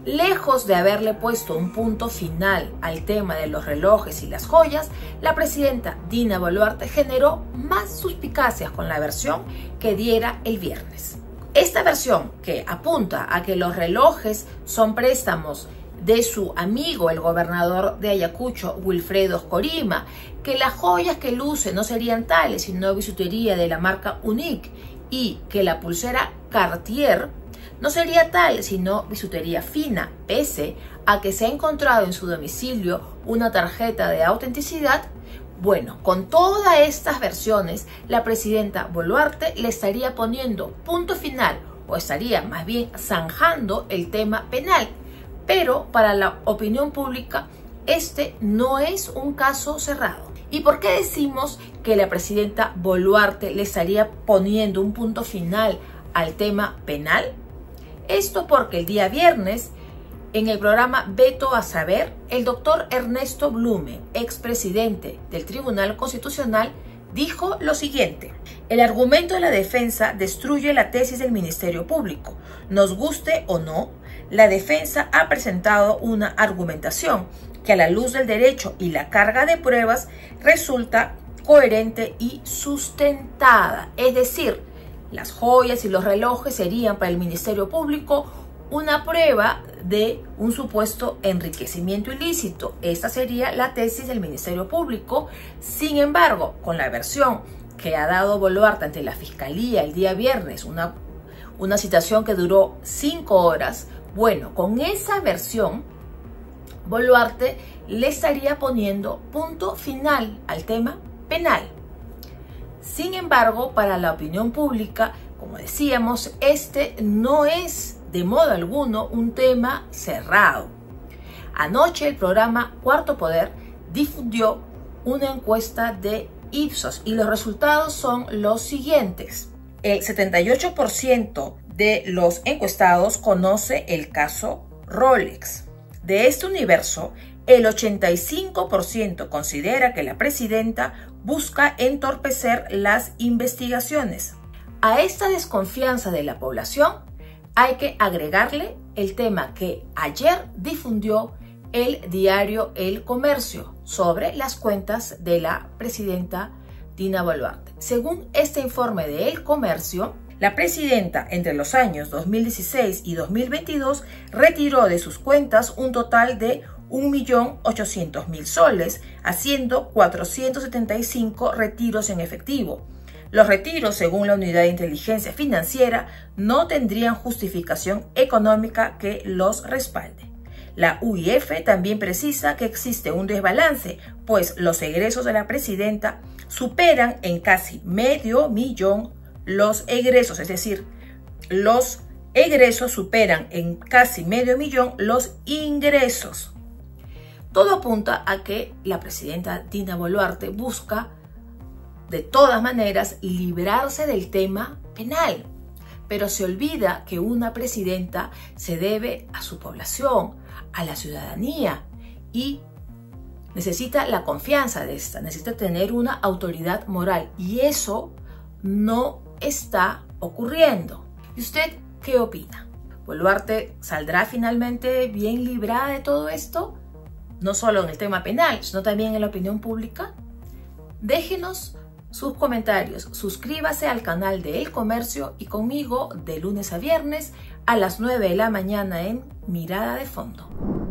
Lejos de haberle puesto un punto final al tema de los relojes y las joyas, la presidenta Dina Boluarte generó más suspicacias con la versión que diera el viernes. Esta versión, que apunta a que los relojes son préstamos de su amigo el gobernador de Ayacucho, Wilfredo Corima, que las joyas que luce no serían tales sino bisutería de la marca Unique y que la pulsera Cartier no sería tal sino bisutería fina, pese a que se ha encontrado en su domicilio una tarjeta de autenticidad. Bueno, con todas estas versiones, la presidenta Boluarte le estaría poniendo punto final o estaría más bien zanjando el tema penal. Pero para la opinión pública, este no es un caso cerrado. ¿Y por qué decimos que la presidenta Boluarte le estaría poniendo un punto final al tema penal? Esto porque el día viernes, en el programa Veto a Saber, el doctor Ernesto Blume, expresidente del Tribunal Constitucional, dijo lo siguiente: el argumento de la defensa destruye la tesis del Ministerio Público. Nos guste o no, la defensa ha presentado una argumentación que a la luz del derecho y la carga de pruebas resulta coherente y sustentada. Es decir, las joyas y los relojes serían para el Ministerio Público una prueba de un supuesto enriquecimiento ilícito. Esta sería la tesis del Ministerio Público. Sin embargo, con la versión que ha dado Boluarte ante la Fiscalía el día viernes, una citación que duró 5 horas, bueno, con esa versión, Boluarte le estaría poniendo punto final al tema penal. Sin embargo, para la opinión pública, como decíamos, este no es de modo alguno un tema cerrado. Anoche el programa Cuarto Poder difundió una encuesta de Ipsos y los resultados son los siguientes. El 78% de los encuestados conoce el caso Rolex. De este universo, el 85% considera que la presidenta busca entorpecer las investigaciones. A esta desconfianza de la población hay que agregarle el tema que ayer difundió el diario El Comercio sobre las cuentas de la presidenta Dina Boluarte. Según este informe de El Comercio, la presidenta entre los años 2016 y 2022 retiró de sus cuentas un total de 1.800.000 soles, haciendo 475 retiros en efectivo. Los retiros, según la Unidad de Inteligencia Financiera, no tendrían justificación económica que los respalde. La UIF también precisa que existe un desbalance, pues los egresos de la presidenta superan en casi $500,000 los egresos, es decir, los egresos superan en casi $500,000 los ingresos. Todo apunta a que la presidenta Dina Boluarte busca de todas maneras librarse del tema penal, pero se olvida que una presidenta se debe a su población, a la ciudadanía, y necesita la confianza de esta, necesita tener una autoridad moral, y eso no está ocurriendo. ¿Y usted qué opina? ¿Boluarte saldrá finalmente bien librada de todo esto? No solo en el tema penal, sino también en la opinión pública. Déjenos sus comentarios, suscríbase al canal de El Comercio y conmigo de lunes a viernes a las 9 de la mañana en Mirada de Fondo.